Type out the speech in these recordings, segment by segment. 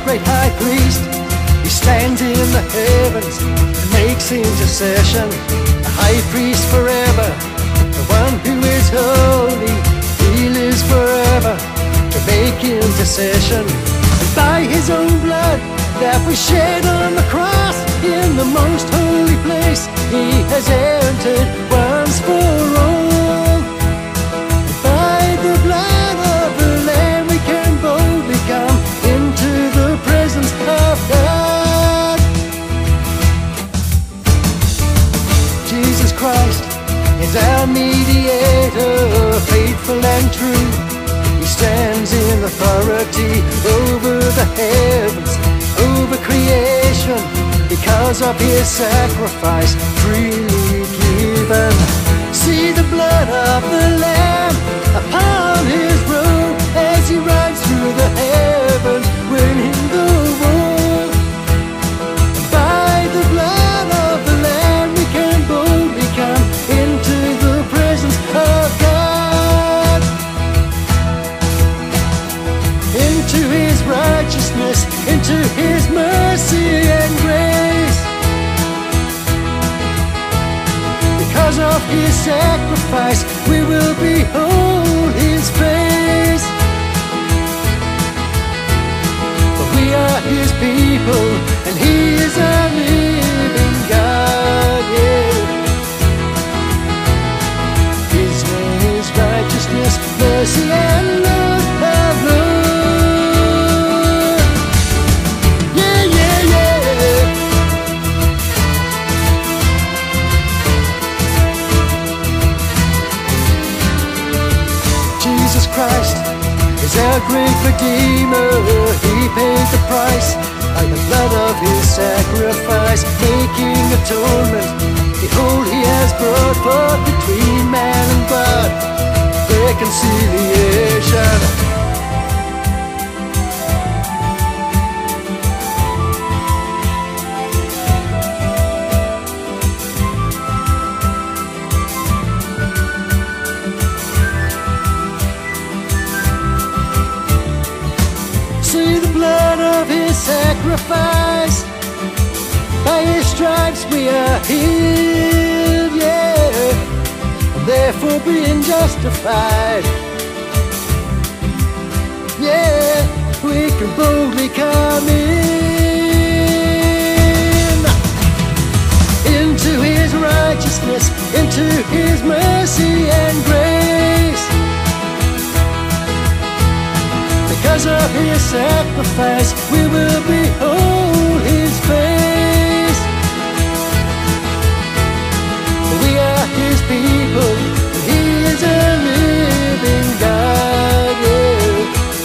great high priest. He stands in the heavens and makes intercession. A high priest forever, the one who is holy. He lives forever to make intercession. And by his own blood that was shed on the cross, in the most holy place, he has entered once for all. By the blood of the Lamb we can boldly come into the presence of God. Jesus Christ is our mediator, faithful and true. He stands in authority over the heavens, over creation, because of his sacrifice freely given. See the blood of the Lamb upon his robe as he rides through the heavens, winning the war. By the blood of the Lamb we can boldly come into the presence of God, into his righteousness, into his mercy and grace. Because of his sacrifice we will behold his face. For we are his people and he is our living God, yeah. His name is righteousness, mercy and love of love. Jesus Christ is our great Redeemer. He paid the price by the blood of his sacrifice, making atonement. Behold, he has brought forth between man and God reconciliation. See the blood of his sacrifice. By his stripes we are healed, yeah, and therefore being justified. Yeah, we can boldly come in, into his righteousness, into his mercy and grace. Because of his sacrifice we will behold his face. We are his people and he is a living God, yeah.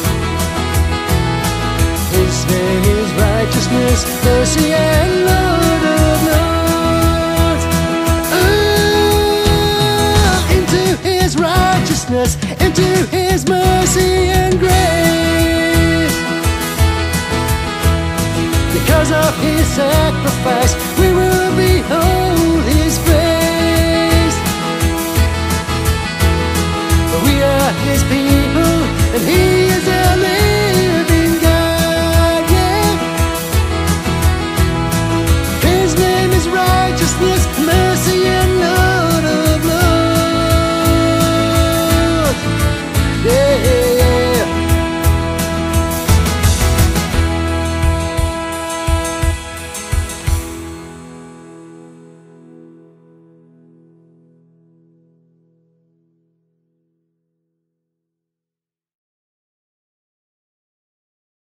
His name is righteousness, mercy and Lord of lords. Into his righteousness, into his mercy and grace. Because of his sacrifice we will behold